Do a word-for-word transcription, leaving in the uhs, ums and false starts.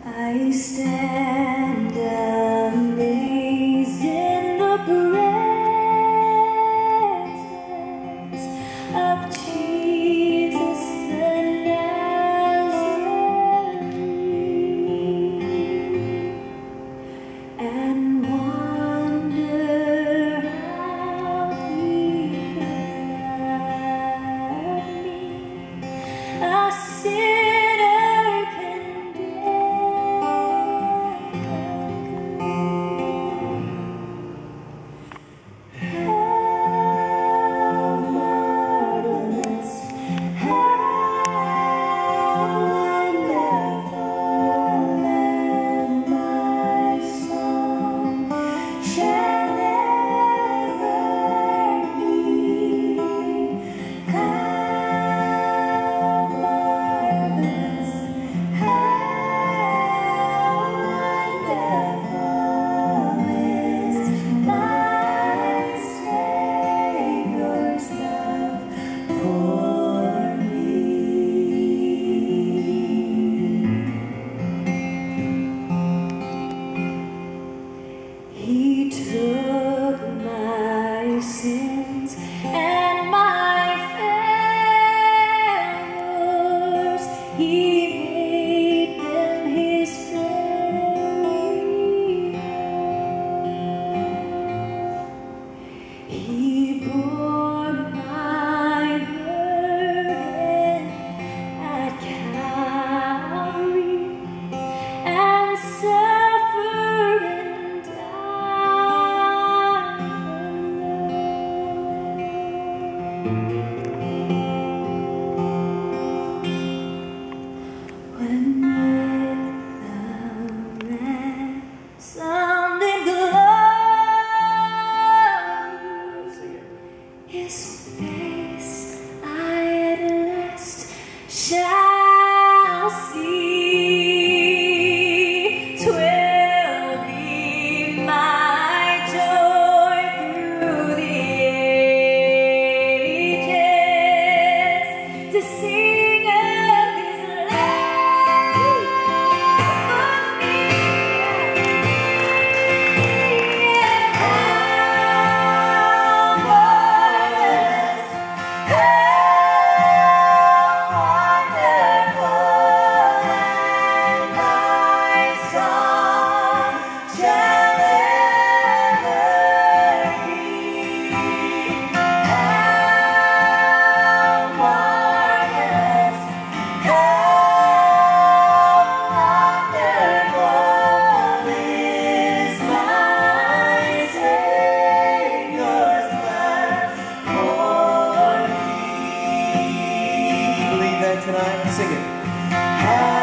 I stand amazed in the presence of Jesus the Nazarene, and wonder how He loved me, a sinner condemned. How marvelous, how wonderful, and my song shall ever be. How marvelous, how wonderful is my Savior's love for me. He took my sins and my failures. He made them His very own. He bore my burden at Calvary and suffered and died alone. When with the resounding glories His face I at last shall see, 'twill be my joy through the ages to sing of His love for me. How marvelous, how wonderful, and my song shall ever be. How marvelous, how wonderful is my Savior's love for me. Believe that tonight? Sing it. How